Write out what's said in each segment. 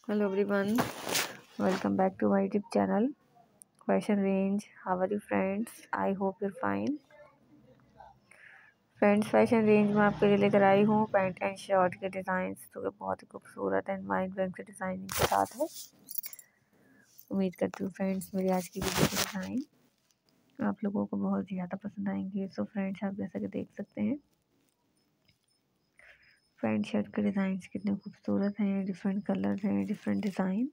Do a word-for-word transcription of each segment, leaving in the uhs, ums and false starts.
Hello everyone, welcome back to my YouTube channel Fashion Range. How are you friends? I hope you're fine. Friends fashion range में आपके लिए लेकर आई हूँ pant and shirt के designs जो कि बहुत ही खूबसूरत एंड माइंड ब्लोइंग से डिज़ाइनिंग के साथ है। उम्मीद करती हूँ फ्रेंड्स मेरी आज की वीडियो के डिज़ाइन आप लोगों को बहुत ज़्यादा पसंद आएंगे। सो फ्रेंड्स आप जैसा कि देख सकते हैं पैंट शर्ट के डिज़ाइन कितने खूबसूरत हैं, डिफरेंट कलर्स हैं, डिफरेंट डिज़ाइन।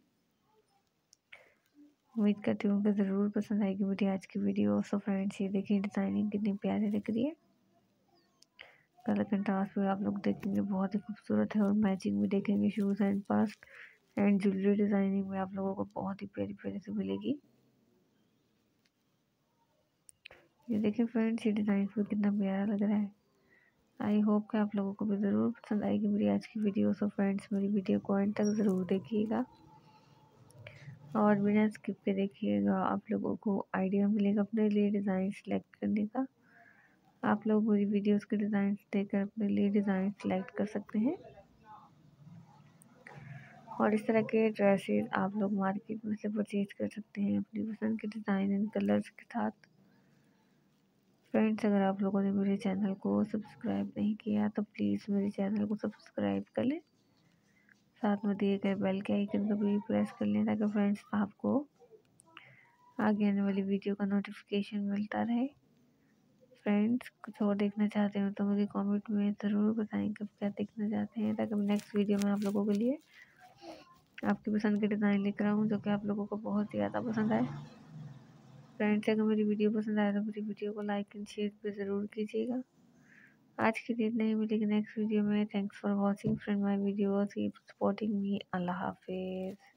उम्मीद करती हूँ कि ज़रूर पसंद आएगी मेरी आज की वीडियो। सो फ्रेंड्स ये देखिए डिज़ाइनिंग कितनी प्यारी लग रही है। कलर कंट्रास्ट भी आप लोग देखेंगे बहुत ही खूबसूरत है और मैचिंग भी देखेंगे shoes and purse and jewellery designing में आप लोगों को बहुत ही प्यारी प्यारी से मिलेगी। ये देखिए फ्रेंड्स ये डिज़ाइन भी कितना प्यारा लग रहा है। आई होप कि आप लोगों को भी ज़रूर पसंद आएगी मेरी आज की वीडियो। सो फ्रेंड्स मेरी वीडियो को एंड तक ज़रूर देखिएगा और बिना स्किप के देखिएगा। आप लोगों को आइडिया मिलेगा अपने लिए डिज़ाइन सेलेक्ट करने का। आप लोग मेरी वीडियोस के डिज़ाइन देखकर अपने लिए डिज़ाइन सेलेक्ट कर सकते हैं और इस तरह के ड्रेसेस आप लोग मार्केट में से परचेज कर सकते हैं अपनी पसंद के डिज़ाइन एंड कलर्स के साथ। फ्रेंड्स अगर आप लोगों ने मेरे चैनल को सब्सक्राइब नहीं किया तो प्लीज़ मेरे चैनल को सब्सक्राइब कर लें, साथ में दिए गए बेल के आइकन को भी प्रेस कर लें ताकि फ्रेंड्स आपको आगे आने वाली वीडियो का नोटिफिकेशन मिलता रहे। फ्रेंड्स कुछ और देखना चाहते हो तो मुझे कमेंट में ज़रूर बताएं कब क्या देखना चाहते हैं ताकि मैं नेक्स्ट वीडियो में आप लोगों के लिए आपकी पसंद के डिज़ाइन लेकर आऊँ जो कि आप लोगों को बहुत ज़्यादा पसंद आए। फ्रेंड्स अगर मेरी वीडियो पसंद आए तो मेरी वीडियो को लाइक एंड शेयर भी ज़रूर कीजिएगा। आज की डेट नहीं मिलेगी नेक्स्ट वीडियो में। Thanks for watching friend my video, keep supporting me. अल्लाह हाफिज़।